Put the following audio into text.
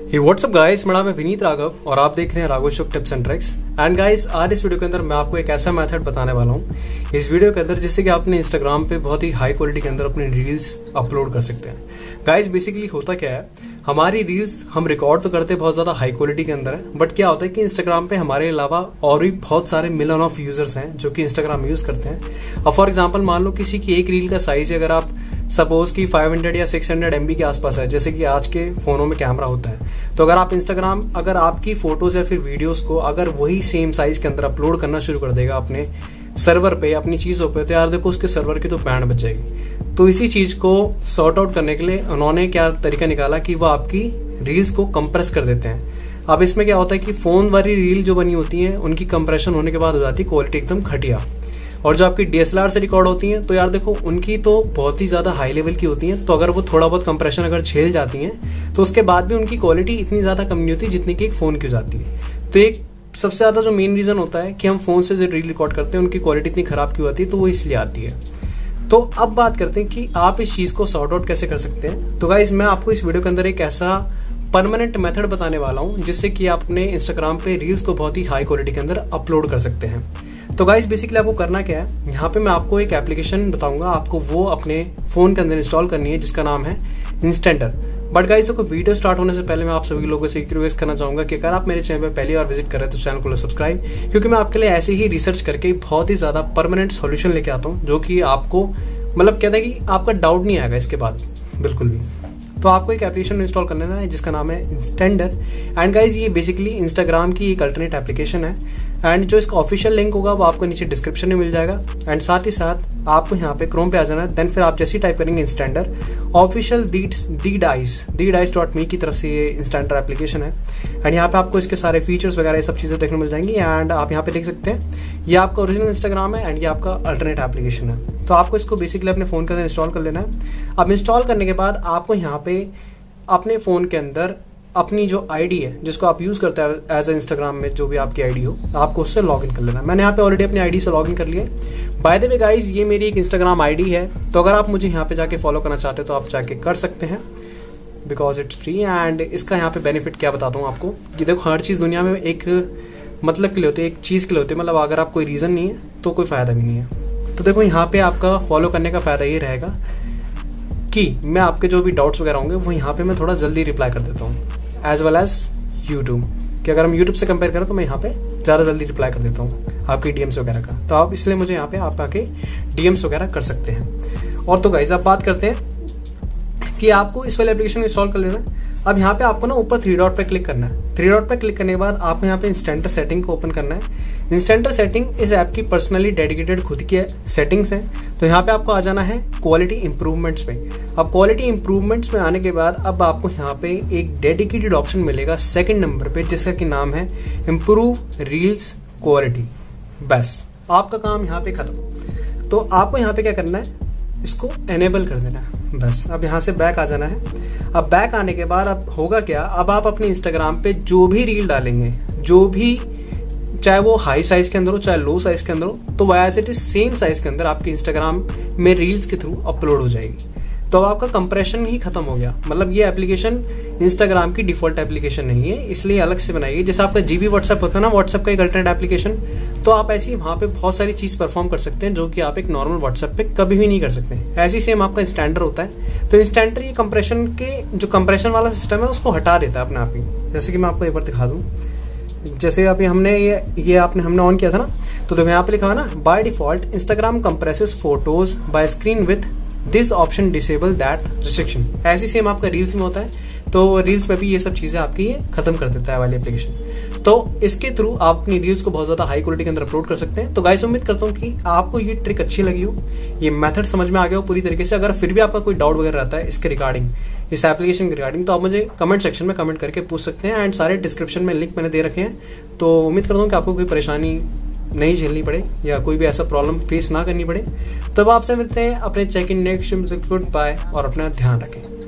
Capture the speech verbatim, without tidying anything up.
हे WhatsApp guys, मेरा नाम है विनीत राघव और आप देख रहे हैं Raghav show tips and tricks. And guys, आज इस वीडियो के अंदर मैं आपको एक ऐसा मेथड बताने वाला हूँ इस वीडियो के अंदर जिससे कि आप अपने इंस्टाग्राम पे बहुत ही हाई क्वालिटी के अंदर अपनी रील्स अपलोड कर सकते हैं। गाइस, बेसिकली होता क्या है, हमारी रील्स हम रिकॉर्ड तो करते बहुत ज्यादा हाई क्वालिटी के अंदर है, बट क्या होता है कि इंस्टाग्राम पे हमारे अलावा और भी बहुत सारे मिलियन ऑफ यूजर्स हैं जो कि इंस्टाग्राम यूज करते हैं। अब फॉर एग्जाम्पल मान लो किसी की एक रील का साइज अगर आप सपोज कि पाँच सौ या छह सौ एमबी के आसपास है, जैसे कि आज के फोनों में कैमरा होता है, तो अगर आप इंस्टाग्राम अगर आपकी फोटोज या फिर वीडियोस को अगर वही सेम साइज के अंदर अपलोड करना शुरू कर देगा अपने सर्वर पे अपनी चीजों पे, तो यार देखो उसके सर्वर की तो बैंड बच जाएगी। तो इसी चीज को सॉर्ट आउट करने के लिए उन्होंने क्या तरीका निकाला कि वो आपकी रील्स को कंप्रेस कर देते हैं। अब इसमें क्या होता है कि फोन वाली रील जो बनी होती है उनकी कंप्रेशन होने के बाद हो जाती है क्वालिटी एकदम घटिया, और जो आपकी डीएसएलआर से रिकॉर्ड होती हैं तो यार देखो उनकी तो बहुत ही ज़्यादा हाई लेवल की होती हैं। तो अगर वो थोड़ा बहुत कंप्रेशन अगर झेल जाती हैं तो उसके बाद भी उनकी क्वालिटी इतनी ज़्यादा कम नहीं होती जितनी कि एक फ़ोन की हो जाती है। तो एक सबसे ज़्यादा जो मेन रीज़न होता है कि हम फ़ोन से जो रील रिकॉर्ड करते हैं उनकी क्वालिटी इतनी ख़राब क्यों आती है, तो वो इसलिए आती है। तो अब बात करते हैं कि आप इस चीज़ को सॉर्ट आउट कैसे कर सकते हैं। तो गाइस, मैं आपको इस वीडियो के अंदर एक ऐसा परमानेंट मेथड बताने वाला हूँ जिससे कि आप अपने इंस्टाग्राम पे रील्स को बहुत ही हाई क्वालिटी के अंदर अपलोड कर सकते हैं। तो गाइस, बेसिकली आपको करना क्या है, यहाँ पे मैं आपको एक एप्लीकेशन बताऊंगा, आपको वो अपने फ़ोन के अंदर इंस्टॉल करनी है जिसका नाम है इंस्टेंटर। बट गाइस, देखो वीडियो स्टार्ट होने से पहले मैं आप सभी लोगों से एक रिक्वेस्ट करना चाहूँगा कि अगर आप मेरे चैनल पर पहली बार विजिट कर रहे हैं तो चैनल को सब्सक्राइब, क्योंकि मैं आपके लिए ऐसे ही रिसर्च करके बहुत ही ज़्यादा परमानेंट सॉल्यूशन लेके आता हूँ जो कि आपको मतलब कहता है कि आपका डाउट नहीं आएगा इसके बाद बिल्कुल भी। तो आपको एक एप्लीकेशन इंस्टॉल कर लेना है जिसका नाम है इंस्टेंटर। एंड गाइज, ये बेसिकली इंस्टाग्राम की एक अल्टरनेट एप्लीकेशन है, एंड जो इसका ऑफिशियल लिंक होगा वो आपको नीचे डिस्क्रिप्शन में मिल जाएगा। एंड साथ ही साथ आपको यहाँ पे क्रोम पे आ जाना है, देन फिर आप जैसे ही टाइप करेंगे Instander official the dise the dise dot me की तरफ से ये इंस्टेंटर एप्लीकेशन है। एंड यहाँ पे आपको इसके सारे फीचर्स वगैरह ये सब चीज़ें देखने मिल जाएंगी। एंड आप यहाँ पे देख सकते हैं ये आपका ओरिजिनल इंस्टाग्राम है एंड ये आपका अल्टरनेट एप्लीकेशन है। तो आपको इसको बेसिकली अपने फ़ोन के अंदर इंस्टॉल कर लेना है। अब इंस्टॉल करने के बाद आपको यहाँ पे अपने फ़ोन के अंदर अपनी जो आईडी है जिसको आप यूज़ करते हैं एज ए इंस्टाग्राम में जो भी आपकी आईडी हो, आपको उससे लॉगिन कर लेना है। मैंने यहाँ पे ऑलरेडी अपनी आईडी से लॉगिन कर लिया है। बाय द वे गाइस, ये मेरी एक इंस्टाग्राम आईडी है, तो अगर आप मुझे यहाँ पे जाके फॉलो करना चाहते हो तो आप जाके कर सकते हैं, बिकॉज इट्स फ्री। एंड इसका यहाँ पे बेनिफिट क्या बताता हूँ आपको कि देखो हर चीज़ दुनिया में एक मतलब के लिए होती है, एक चीज़ के लिए होती है, मतलब अगर आप कोई रीज़न नहीं है तो कोई फ़ायदा भी नहीं है। तो देखो यहाँ पर आपका फॉलो करने का फ़ायदा ये रहेगा कि मैं आपके जो भी डाउट्स वगैरह होंगे वो यहाँ पे मैं थोड़ा जल्दी रिप्लाई कर देता हूँ, एज वेल एज यूट्यूब कि अगर हम यूट्यूब से कंपेयर करें तो मैं यहाँ पे ज़्यादा जल्दी रिप्लाई कर देता हूँ आपके डीएम्स वगैरह का। तो आप इसलिए मुझे यहाँ पे आप आके डीएम्स वगैरह कर सकते हैं। और तो गाइस, आप बात करते हैं कि आपको इस वाले एप्लीकेशन इंस्टॉल कर लेना है। अब यहाँ पे आपको ना ऊपर थ्री डॉट पे क्लिक करना है। थ्री डॉट पे क्लिक करने के बाद आपको यहाँ पे इंस्टेंटर सेटिंग को ओपन करना है। इंस्टेंटर सेटिंग इस ऐप की पर्सनली डेडिकेटेड खुद की सेटिंग्स हैं। तो यहाँ पे आपको आ जाना है क्वालिटी इंप्रूवमेंट्स पे। अब क्वालिटी इंप्रूवमेंट्स में आने के बाद अब आपको यहाँ पे एक डेडिकेटेड ऑप्शन मिलेगा सेकंड नंबर पे जिसका कि नाम है इम्प्रूव रील्स क्वालिटी। बस आपका काम यहाँ पे खत्म। तो आपको यहाँ पे क्या करना है, इसको एनेबल कर देना है बस। अब यहाँ से बैक आ जाना है। अब बैक आने के बाद अब होगा क्या, अब आप अपने इंस्टाग्राम पे जो भी रील डालेंगे, जो भी चाहे वो हाई साइज के अंदर हो चाहे लो साइज के अंदर हो, तो वो as it is same size के अंदर आपके इंस्टाग्राम में रील्स के थ्रू अपलोड हो जाएगी। तो अब आपका कंप्रेशन ही खत्म हो गया। मतलब ये एप्लीकेशन इंस्टाग्राम की डिफॉल्ट एप्लीकेशन नहीं है, इसलिए अलग से बनाई है। जैसे आपका जीबी व्हाट्सएप होता है ना, व्हाट्सएप का एक अल्टरनेट एप्लीकेशन, तो आप ऐसी वहाँ पे बहुत सारी चीज़ परफॉर्म कर सकते हैं जो कि आप एक नॉर्मल व्हाट्सएप पे कभी भी नहीं कर सकते। ऐसी सेम आपका इंस्टेंटर होता है। तो इंस्टेंटर ये कंप्रेशन के जो कंप्रेशन वाला सिस्टम है उसको हटा देता है अपने आप ही। जैसे कि मैं आपको एक बार दिखा दूँ, जैसे अभी हमने ये ये आपने हमने ऑन किया था ना, तो देखो यहाँ पे लिखा हुआ ना, by default Instagram compresses photos by screen with this option disable that restriction. ऐसी सेम आपका रील्स में होता है, तो रील्स में भी ये सब चीज़ें आपकी ये खत्म कर देता है वाली एप्लीकेशन। तो इसके थ्रू आप अपनी रील्स को बहुत ज़्यादा हाई क्वालिटी के अंदर अपलोड कर सकते हैं। तो गाइस, उम्मीद करता हूँ कि आपको ये ट्रिक अच्छी लगी हो, ये मेथड समझ में आ गया हो पूरी तरीके से। अगर फिर भी आपका कोई डाउट वगैरह रहता है इसके रिगार्डिंग, इस एप्लीकेशन के रिगार्डिंग, तो आप मुझे कमेंट सेक्शन में कमेंट करके पूछ सकते हैं। एंड सारे डिस्क्रिप्शन में लिंक मैंने दे रखे हैं। तो उम्मीद करता हूँ कि आपको कोई परेशानी नहीं झेलनी पड़े या कोई भी ऐसा प्रॉब्लम फेस ना करनी पड़े। तो अब आपसे मिलते हैं अपने check in next. Good bye और अपना ध्यान रखें।